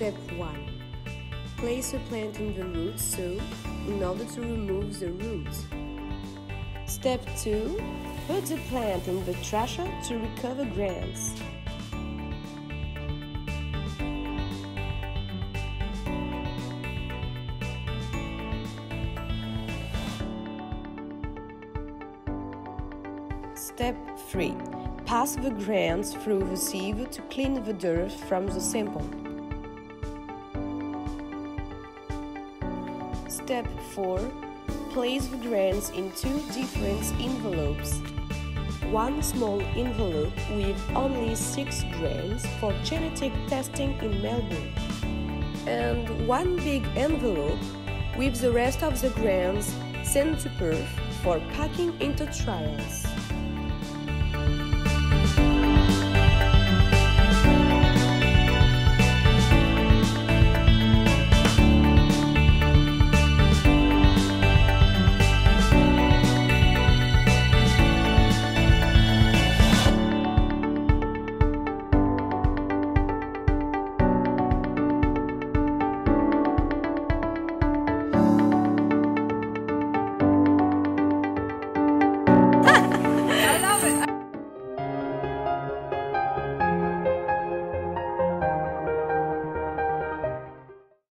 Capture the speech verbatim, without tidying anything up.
Step one. Place a plant in the root sow in order to remove the roots. Step two. Put the plant in the thresher to recover grains. Step three. Pass the grains through the sieve to clean the dirt from the sample. Step four. Place the grains in two different envelopes. One small envelope with only six grains for genetic testing in Melbourne, and one big envelope with the rest of the grains sent to Perth for packing into trials.